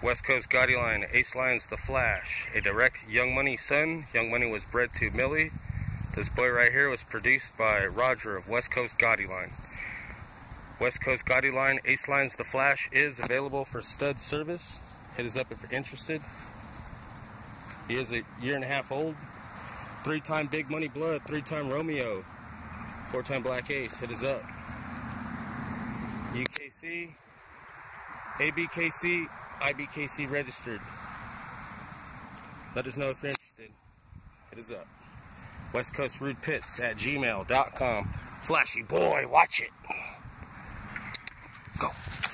WestCoast Gottiline, Ace Lines the Flash, a direct Young Money son. Young Money was bred to Millie. This boy right here was produced by Roger of WestCoast Gottiline. WestCoast Gottiline, Ace Lines the Flash is available for stud service. Hit us up if you're interested. He is a 1.5 years old. 3-time Big Money Blood, 3-time Romeo, 4-time Black Ace. Hit us up. UKC, ABKC, IBKC registered. Let us know if you're interested. Hit us up. westcoastrudepits@gmail.com. Flashy boy, watch it. Go.